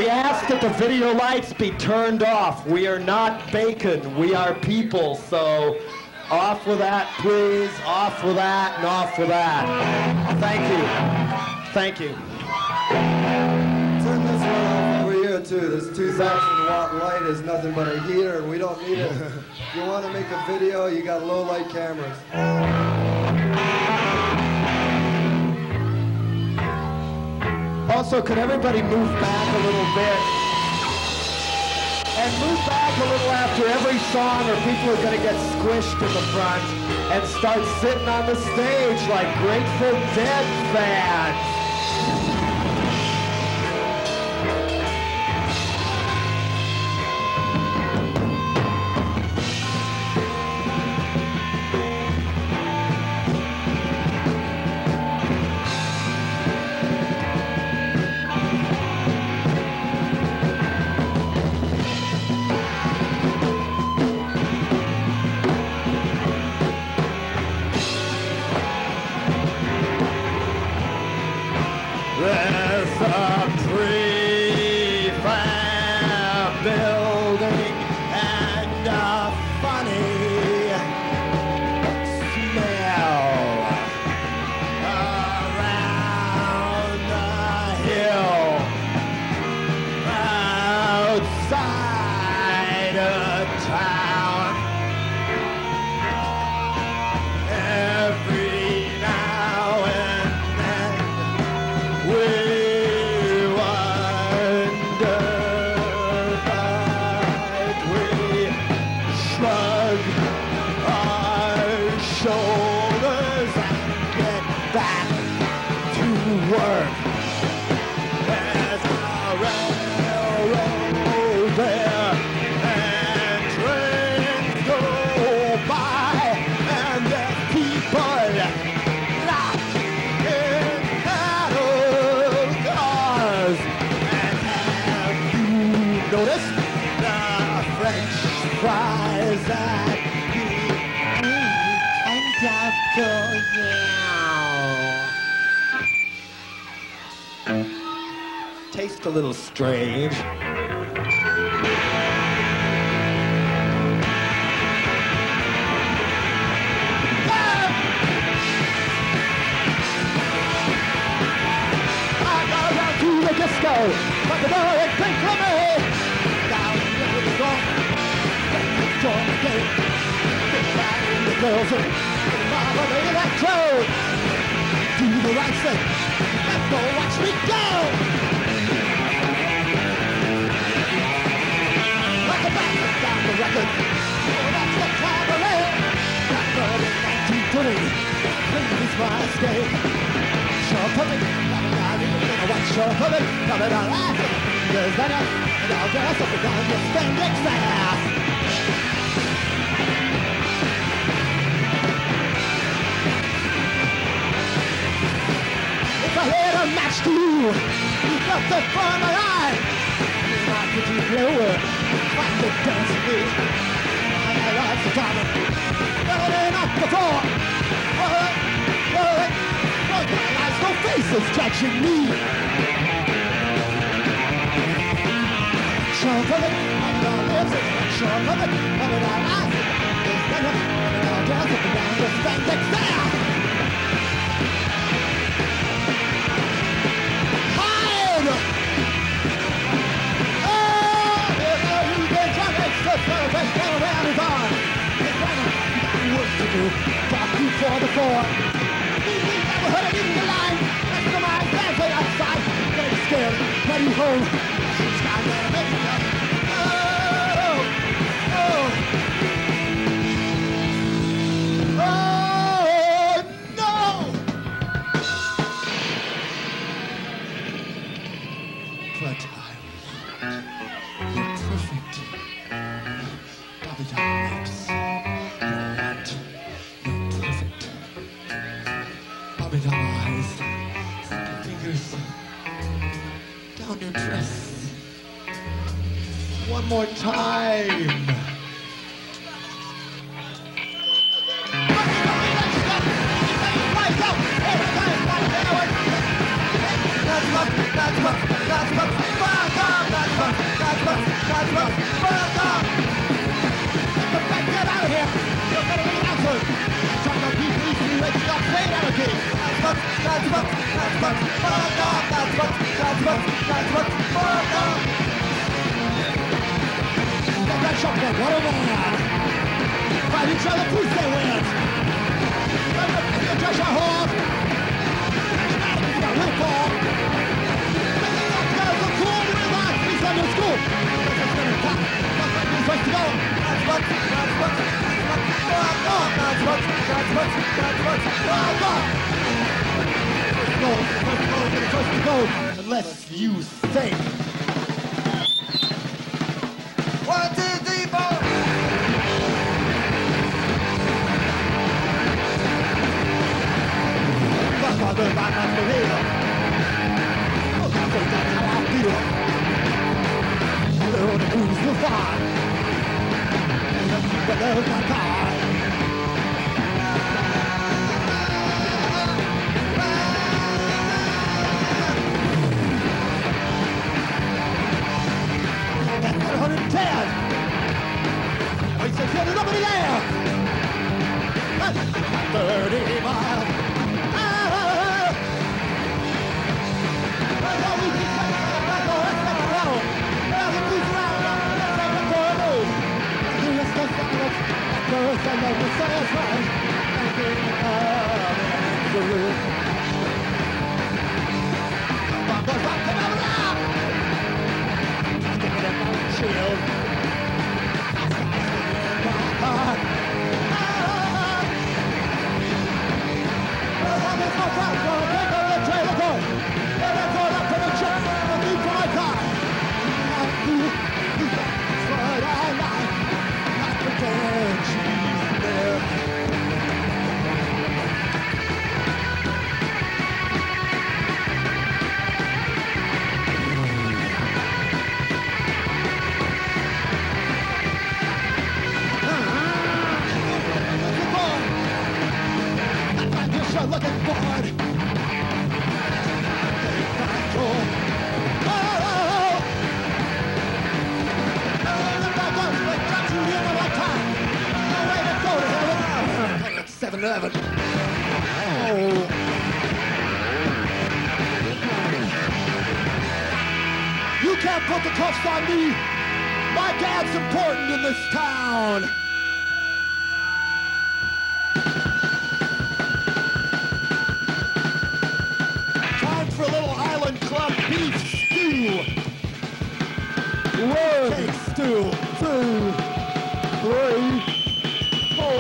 We ask that the video lights be turned off. We are not bacon, we are people, so off with that, please, off with that, and off with that. Thank you. Thank you. Turn this one off over here, too. This 2,000-watt light is nothing but a heater, and we don't need it. If you want to make a video, you got low-light cameras. Also, could everybody move back a little bit? And move back a little after every song, or people are going to get squished in the front and start sitting on the stage like Grateful Dead fans. There's a prefab building and a funny smell around the hill outside of town. Every now and then we wonder, but we shrug our shoulders and get back to work. There's a railroad there, and trains go by, and there's people locked in cattle cars. And have you noticed the French fries at the end of the taste a little strange. To the disco, but the boy ain't think for me. Down to the door, join the game. Get back in the girls and mama the electro. Do the right thing, and go watch me go. Like a bastard down the record, oh, that's the cabaret. That bird in 1920, please my escape. Sure puppet, watch your puppet, coming out laughing. There's that up, and I'll dress up and down your spandex ass. If I had a match to you, you've got the fun in my eye. How could you blow it? Find the dance with me. I lost the time. Well, it up before. No faces touching me. Sure of it, I'm gonna live it. Sure of it, I'm gonna laugh it. There's better, and I'll dance up and down the spandex there. Hide! Oh, there's no you can try to express the best down around his arm. There's better, you got work to do. Talk you for the four. Never heard it in the line. That's the mind, that's way outside. Getting scared, heading home. She's got to make it up. Oh, oh, oh, no! But you're perfect. Bobby Doll lips. Bobby Doll eyes, simple fingers, down your dress. One more time. That's what Shotgun, what a man! Fight each other, please they win! Joshua Hawk! You got Will Paul! The cool realize he's under school! That's gonna pop! He's first to go! That's what! First to go! Unless you think! 1, 2, 3, 4. Father, by my career. Oh, that's how I feel. Although the crews will fly. But love my God. At 110. Wait, so there's nobody there. That's 30 miles. Looking forward. It's 7-11. Oh. You can't put the cuffs on me. My dad's important in this town. For a little Island Club beef stew. One. Cake stew. 2, 3, 4.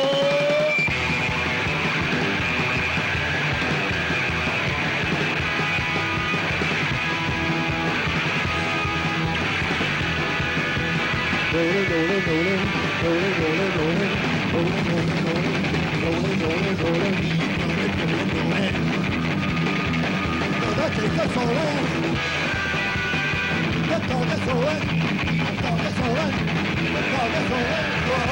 That's all right. That's all right. That's all right. That's all right. That's all right.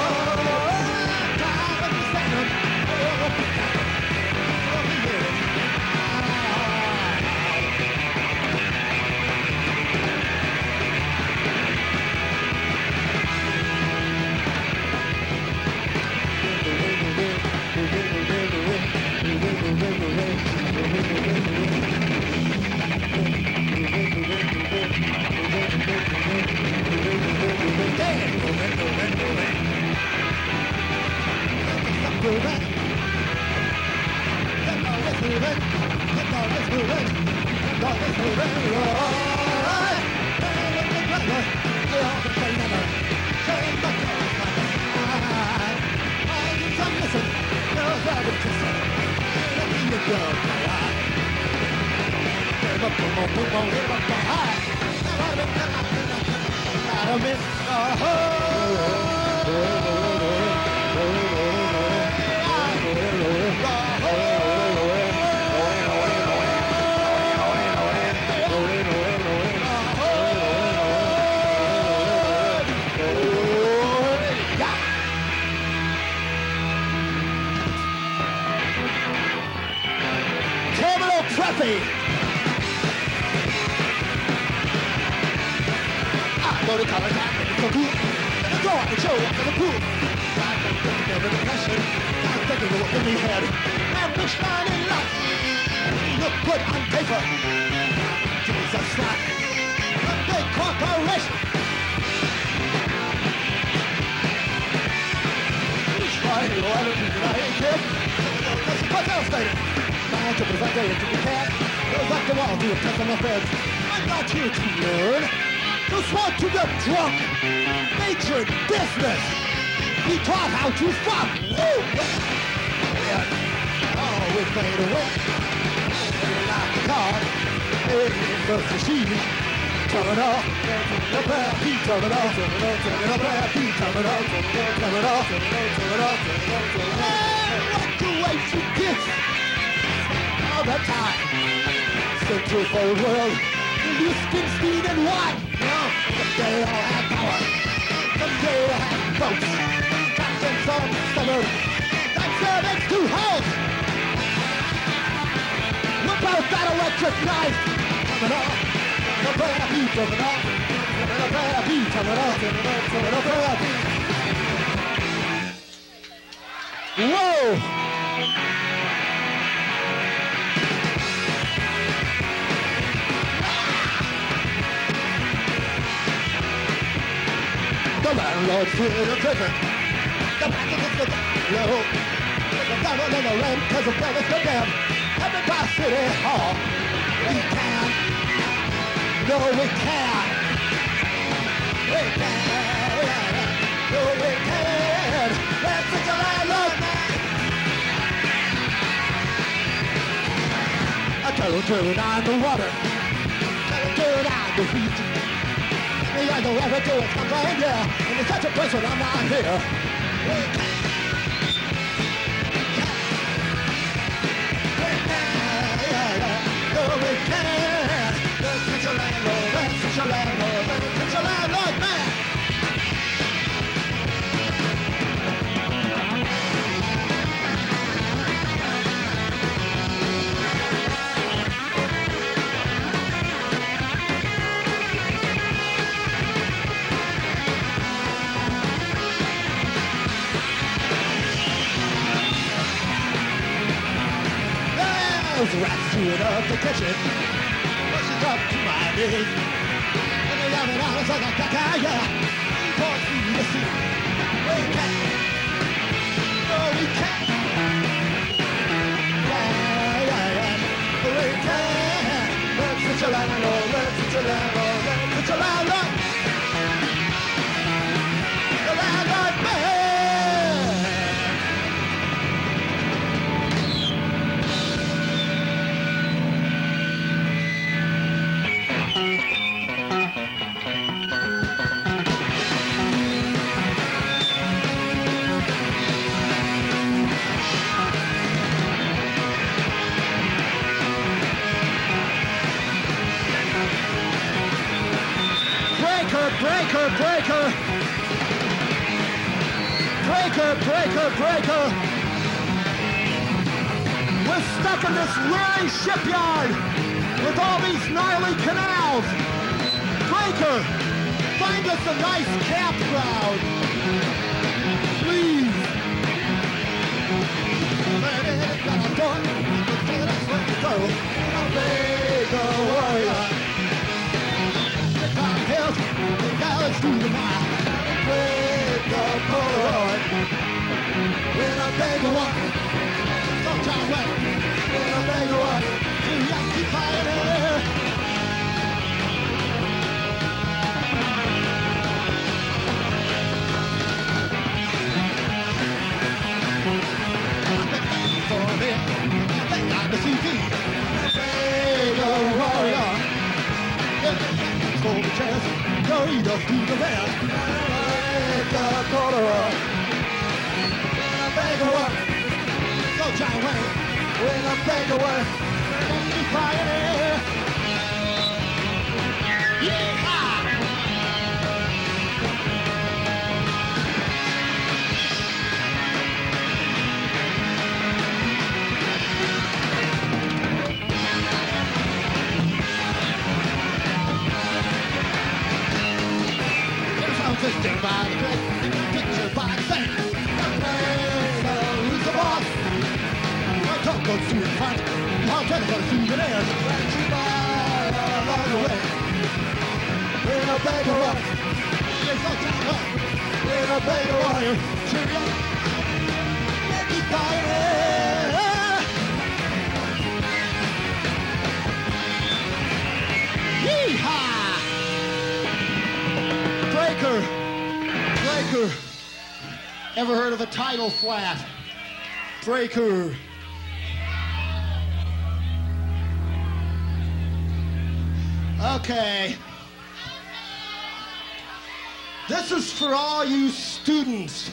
Preppy. I go to college, I make it so cool. And I go on the show, I'm gonna prove. I don't think of the depression. I'm thinking of what in the head. I'm shining light. Look good, I'm Jesus Christ. A big corporation. Right, you know, I don't think that I ain't kid. That's what's devastating. Now to present it to the cat. Goes up the wall to a test on my feds. I'm not here to learn. Just want to get drunk. Nature business. Be taught how to fuck. Woo! Yeah. Oh, we fade away. They like the car. It's the machine. Turn it off. The bad beat. Turn it off. Turn it off. Bad beat. Turn it off. Turn it off. Turn it off. What the way she gets all the time. Central world. Houston, speed, and wine. Someday I'll have power. Someday I'll have boats. Captains on the summer. That servants to hold. Whip out that electric knife. Turn it off. The bad beat. Turn it off. The bad beat. Turn it off. The bad beat. Whoa! The landlord's here to prison. The back of the low. The devil in the rent because the brothers for them. Heaven by City Hall. We can. No, we can't. We can. No, we can't. That's such a landlord, man. I tell him turn on the water. Tell him turn on the heat. I know ever do it, I'm right here. And it's such a place when I'm not here. We can. No, we can't. That's such a landlord, that's such a landlord, that's such a landlord, man. Those rats chewing up the kitchen, pushing up to my knees. And they're yelling out, it's like a caca, yeah. He wants me to see. We can't. No, we can't. Yeah. We can't. That's such a landlord, that's such a landlord, that's such a landlord. The landlord man. Breaker. We're stuck in this weary shipyard with all these gnarly canals. Breaker, find us a nice campground. Please. Warrior. Through the mile, break the Polaroid. When I beg a one, sometime when I beg a one, you have to keep fighting. For me, they got the CD. Beg a warrior. For the chance, Doritos to the bed. Break the corduroy. When I beg a one, so John Wayne. When I beg a one, be fire. Yeehaw! System by the great picture by the thing. Who's the boss? My tongue goes to the front. I'll tell you what to do. a bag of water. There's no time left. In a bag of water. Cheerio. Keep going. Yee-haw! Breaker. Ever heard of a tidal flat? Breaker. Okay. This is for all you students.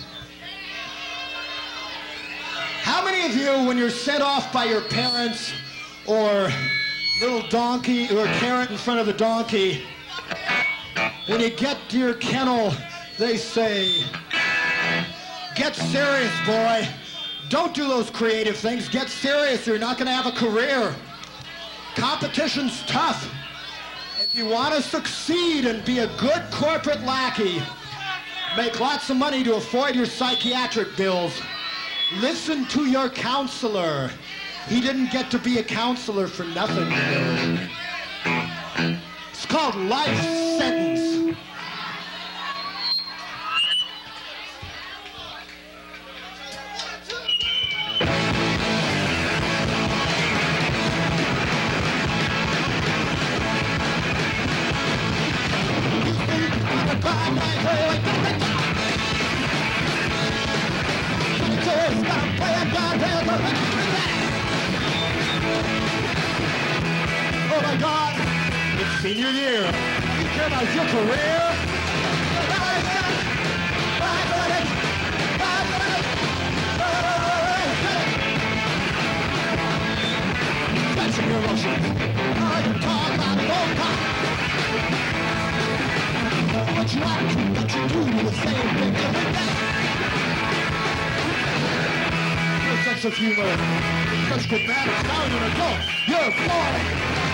How many of you, when you're sent off by your parents or little donkey or carrot in front of the donkey, when you get to your kennel, they say, "Get serious, boy. Don't do those creative things. Get serious. You're not going to have a career. Competition's tough. If you want to succeed and be a good corporate lackey, make lots of money to afford your psychiatric bills, listen to your counselor. He didn't get to be a counselor for nothing, you know. It's called life sentence." Oh my God, it's senior year. You care about your career? That's your emotion. You talk about it all the time. What you want to, what you do, the same thing every day. Your sense of humor, such good manners, now you're an adult. You're boring.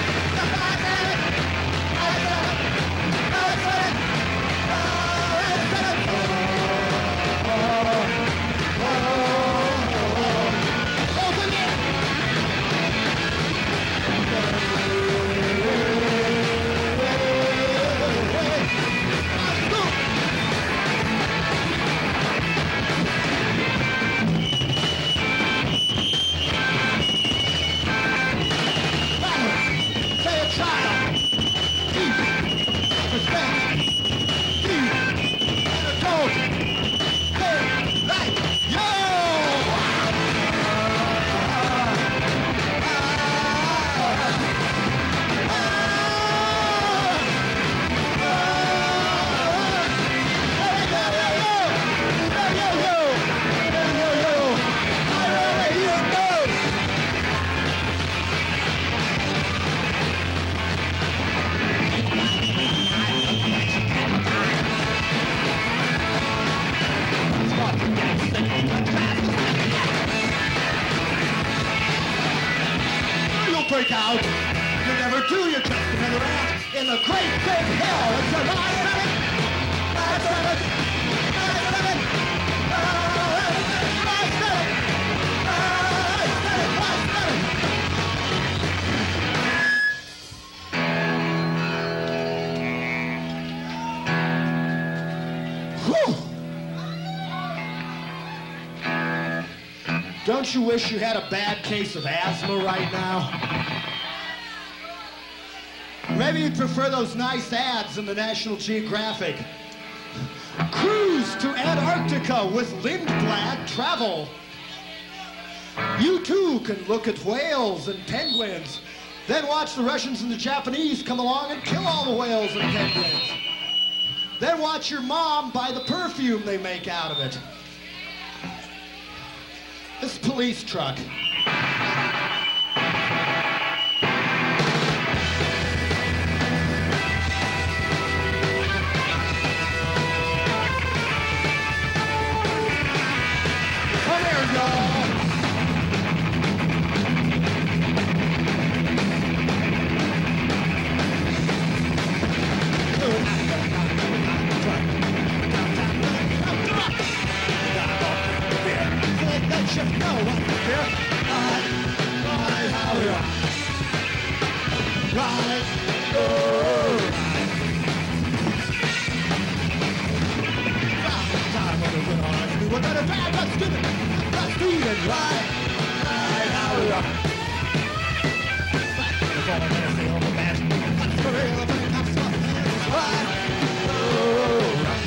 Break out. You never do. You just run around in the great big hell. It's a lie. Don't you wish you had a bad case of asthma right now? Maybe you'd prefer those nice ads in the National Geographic. Cruise to Antarctica with Lindblad Travel. You too can look at whales and penguins, then watch the Russians and the Japanese come along and kill all the whales and penguins. Then watch your mom buy the perfume they make out of it. This police truck. Come here, y'all. the drag, that's stupid. That's stupid, right? Right, how we rock. Back to the phone, and the old man. That's the real thing, that's what it is, right? Oh, right.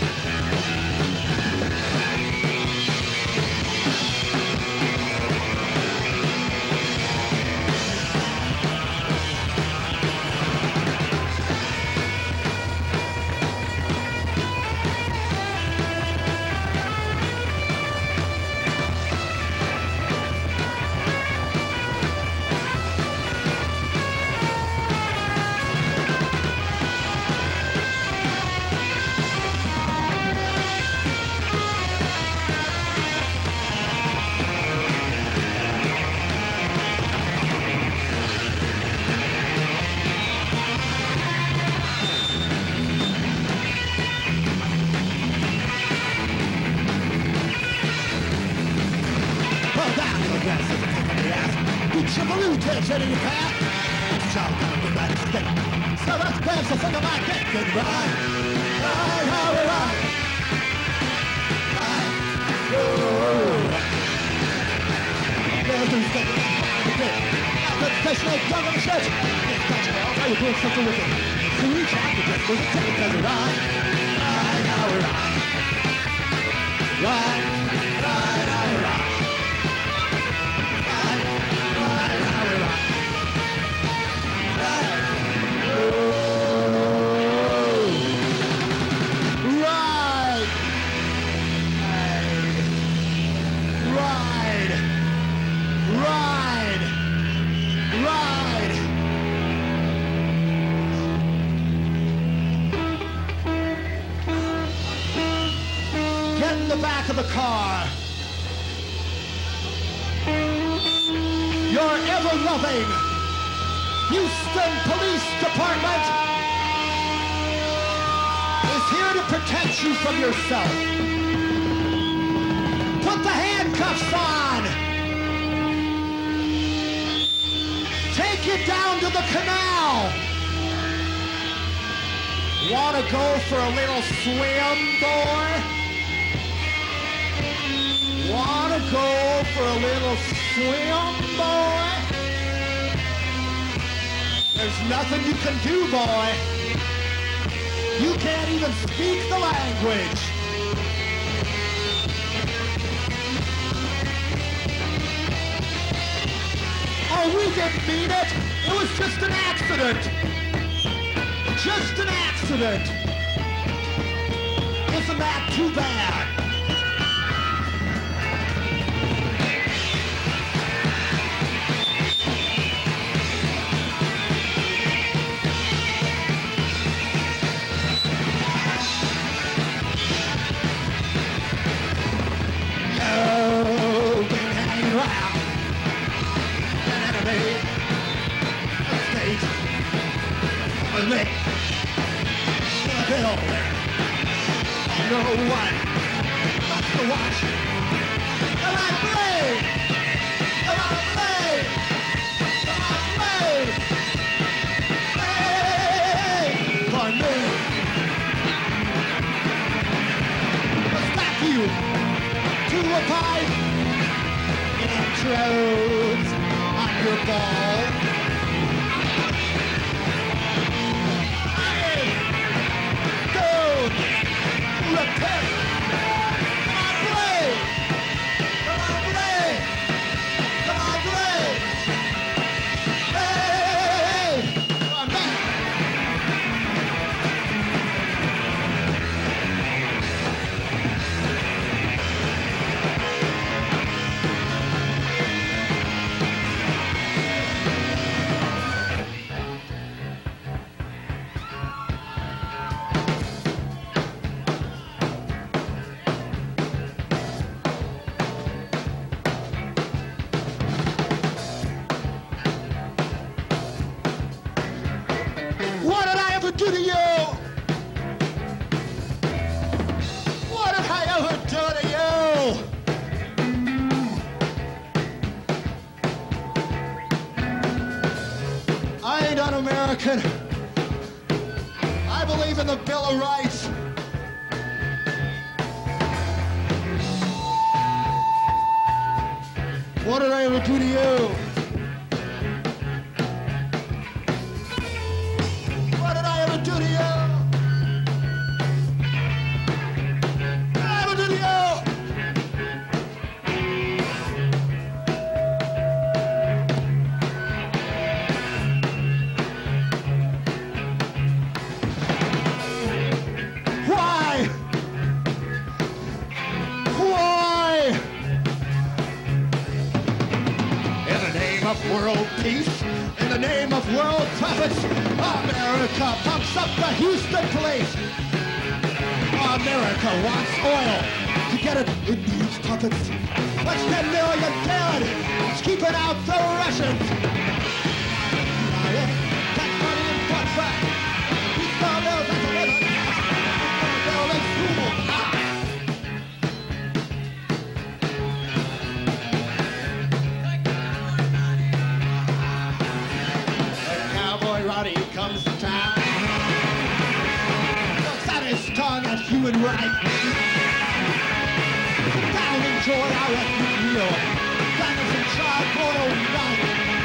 Ready to pass? So that's best to think about getting good ride. Ride, how we ride. Ride, oh. There's no sticking out the station like dog on the church. It's got you all, how you doing something with it. So we try to just listen to it, does it ride? Ride, how we ride. Ride, ride, how we ride. Back of the car. Your ever-loving Houston Police Department is here to protect you from yourself. Put the handcuffs on. Take it down to the canal. Want to go for a little swim, boy? Wanna go for a little swim, boy? There's nothing you can do, boy. You can't even speak the language. Oh, we didn't mean it. It was just an accident. Just an accident. Isn't that too bad? No one wants to watch. Come on, play! Come on, play! Come on, play! Play for me! Let's back you to a pipe intros on your ball. Do to you? What did I ever do to you? I ain't un-American. I believe in the Bill of Rights. What did I ever do to you? What did I ever do to you? What did I ever do to you? Why? Why? In the name of world peace, in the name of world profits, America pumps up the Houston police. America wants oil. To get it, it needs puppets. What's 10 million dead? It's keeping out the Russians. Tax money in front back. These bills at the river. Building school. Roddy comes to town, looks at his tongue at human rights. Down enjoy our ethnic meal. Diners and tribe photo night.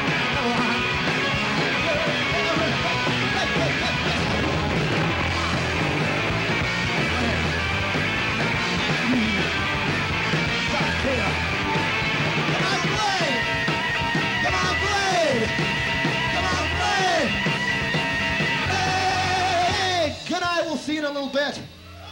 Come on, Blade! Come on, Blade! Come on, Blade! Good night, we'll see you in a little bit.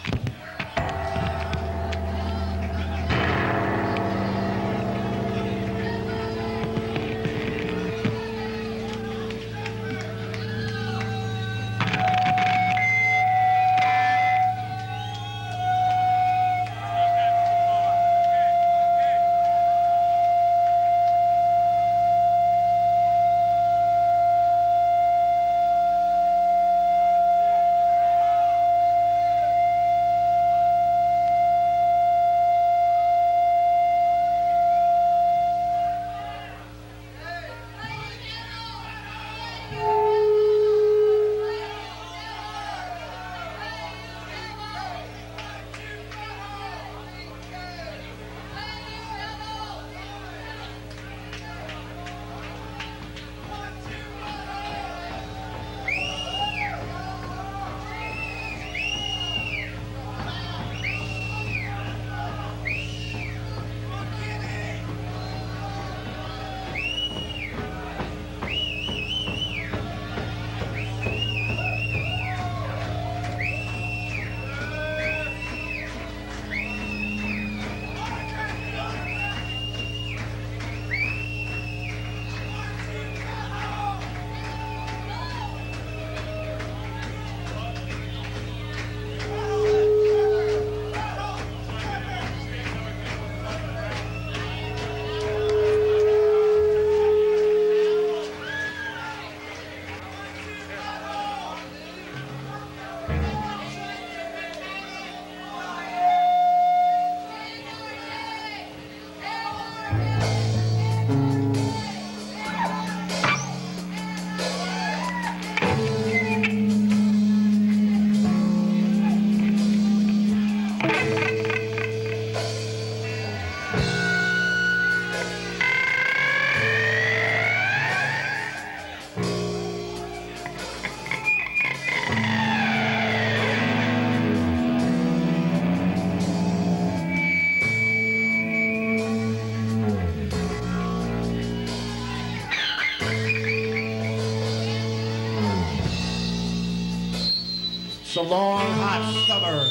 It's a long, hot summer.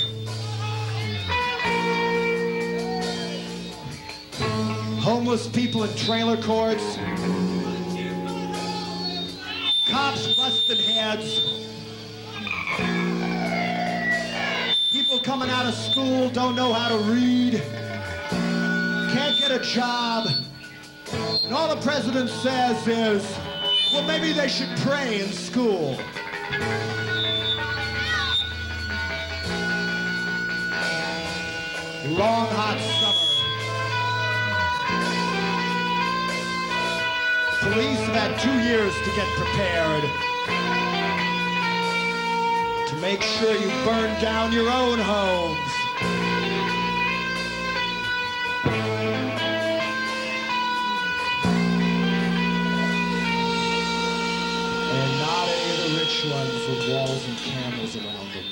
Homeless people in trailer courts. Cops busting heads. People coming out of school don't know how to read. Can't get a job. And all the president says is, well, maybe they should pray in school. Long, hot summer. Police have had 2 years to get prepared. To make sure you burn down your own homes. shrubs with walls and cameras around them.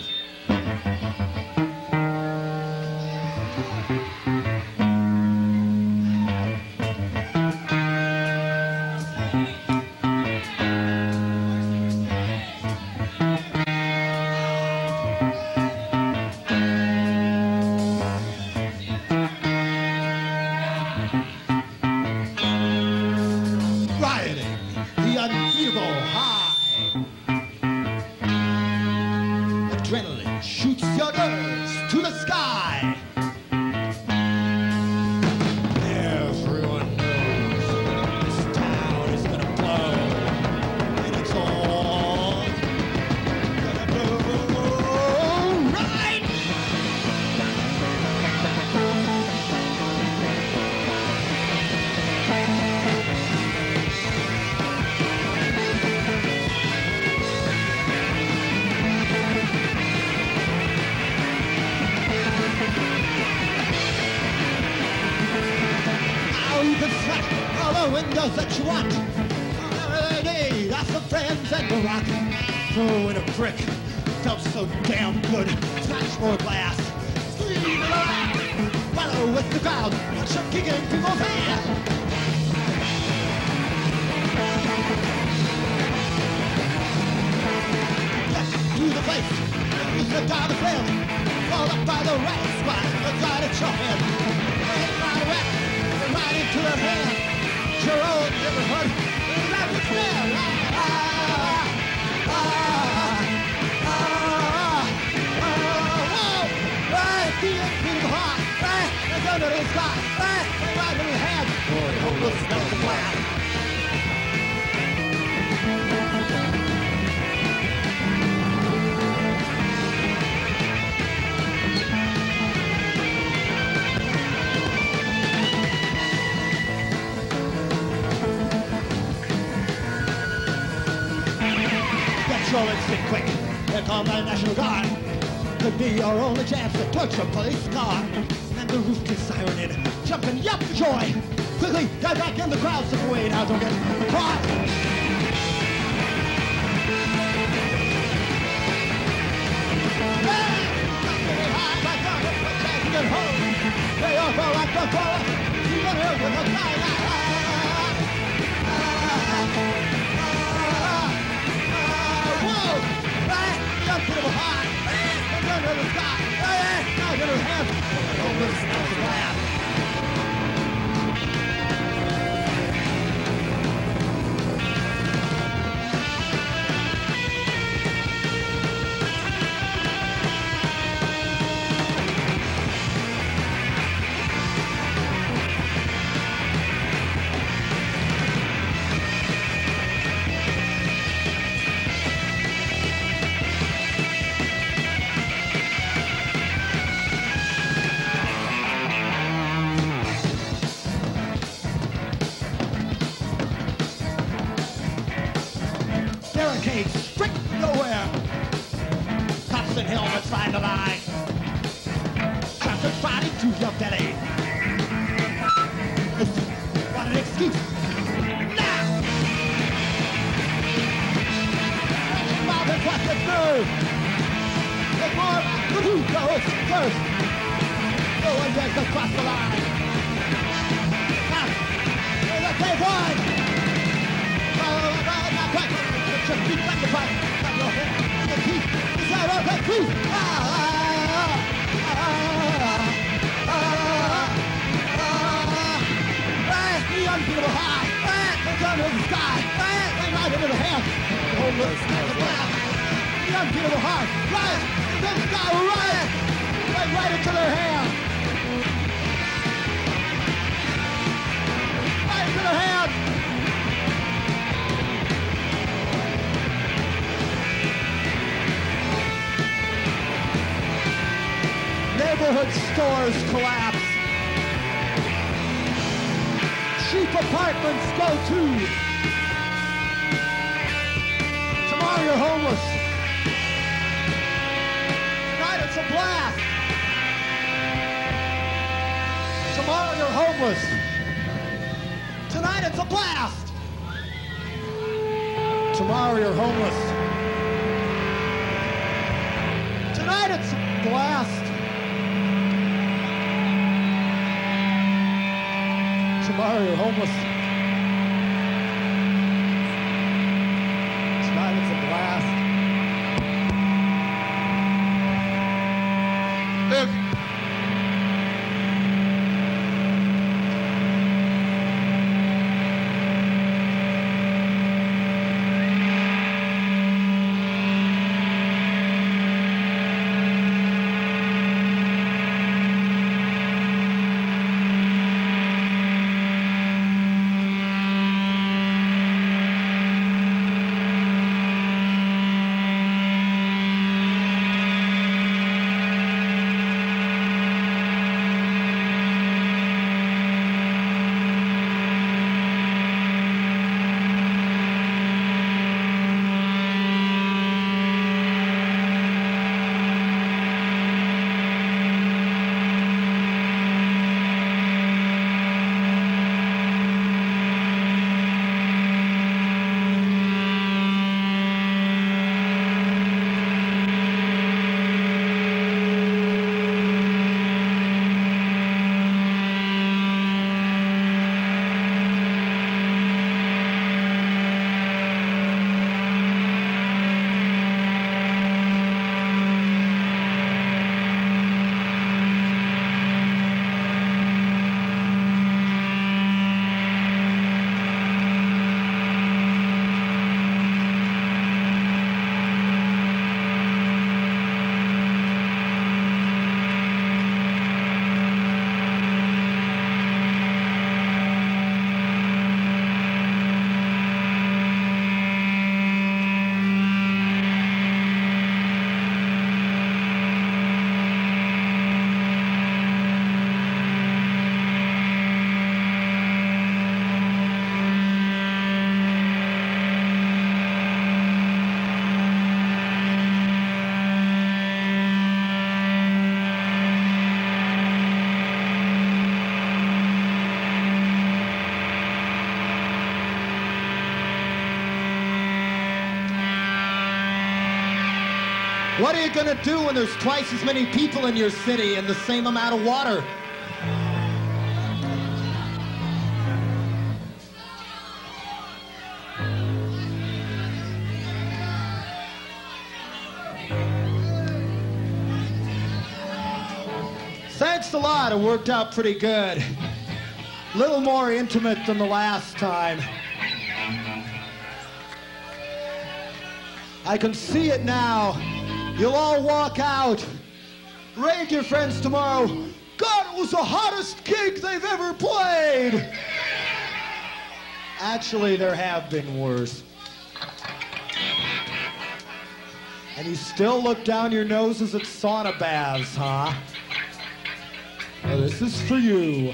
Riding the unbeatable high. Adrenaline shoots your nerves to the sky. Everyone knows this town is gonna blow, and it's all gonna blow right. You can smash all the windows that you want. Every day, got some friends and a rock. Throw in a brick, felt so damn good. Smash more glass, scream and laugh. Wallow with the crowd, watch them kicking people's ass. Get to the place, use the guy to fail. Fall up by the rat squad, the guy at your head. Ain't not a rat. Right into their hand, your own neighborhood, that was there. Whoa! Right, the unbeatable heart, right, it's under the sky, right, right in your hand. Boy, hopeless, that's the plan. Control it, stick quick. Here come the National Guard. Could be your only chance to touch a police car. And the roof is sirening, jumping, yep, for joy. Quickly, dive back in the crowd, slip away, now don't get caught. They all go like the forest. You can hear with the fire. Unbeatable heart, and under the sky, now get her hands, hopeless, that's the plan. Barricades strict nowhere. Cops and helmets find the line. Traffic fighting to your belly. What an excuse. Now! Mountains what to do. There's more but who goes first. No one dares to cross the line. Now, there's a big one. Not quite. Just keep back the fight. Got your head in the teeth. Inside of that tooth. The unbeatable high. It's under the sky. Right into the hand. The homeless. The black. The unbeatable heart. Right into the sky. Right into their hand. Right into their hand. Neighborhood stores collapse. Cheap apartments go too. Tomorrow you're homeless. Tonight it's a blast. Tomorrow you're homeless. Tonight it's a blast. Tomorrow you're homeless. water, you're homeless. Tonight it's a blast. What are you gonna do when there's twice as many people in your city and the same amount of water? Thanks a lot, it worked out pretty good. A little more intimate than the last time. I can see it now. You'll all walk out. Rave your friends tomorrow. God, it was the hottest gig they've ever played. Actually, there have been worse. And you still look down your noses at sauna baths, huh? Well, this is for you.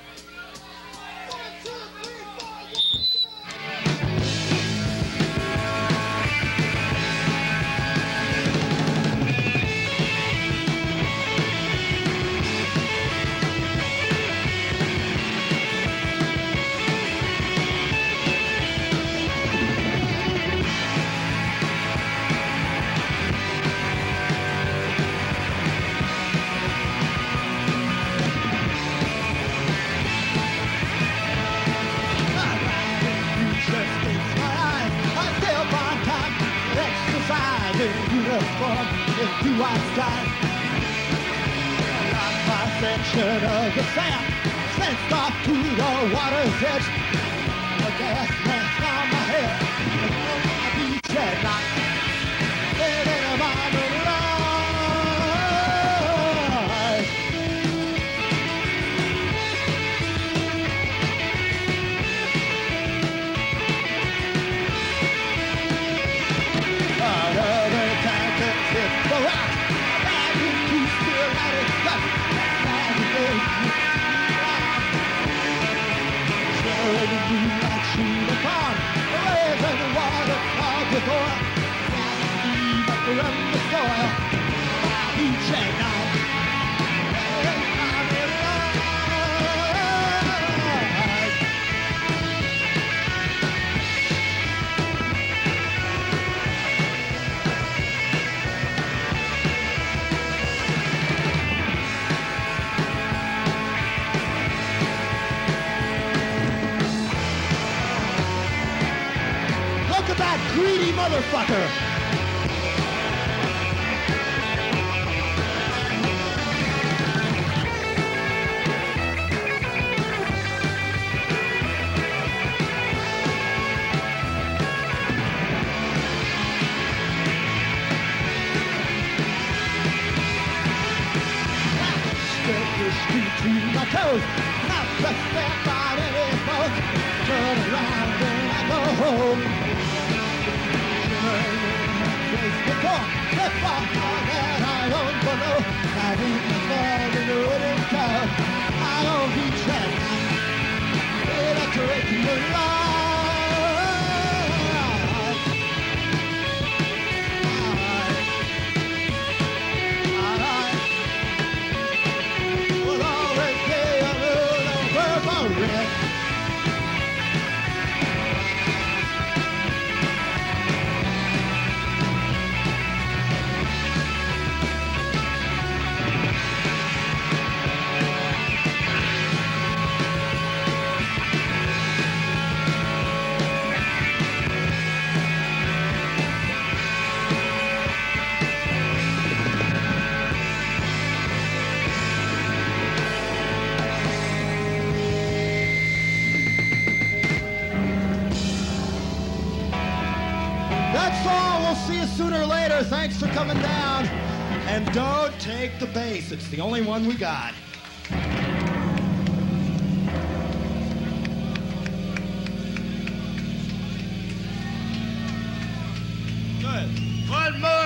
Section of the sand sensed off to the water's edge. The gas mask on my head, and on my beach at night, living a modern life. Another time to hit the rock, back into still out of touch. Sharing the moonlight through the pond, raising the water of the door, leave up around the soil, each and night. motherfucker. Between my toes, not to step on any boat. Turn around when I go home. Shimmering in my face before the fog that I don't below. I've eaten the ball in the wooden cow. I don't be trapped. Electric the light. That's all. We'll see you sooner or later. Thanks for coming down. And don't take the bass. It's the only one we got. Good. One more.